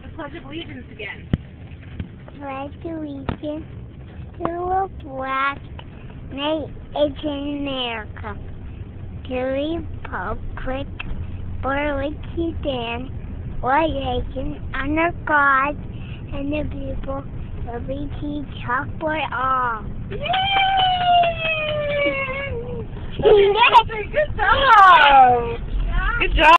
Pledge of Allegiance again. Pledge allegiance to a flag made in America, to the republic for which you stand, one nation, under God, and the people, liberty, for all. Yay! Good job! Good job!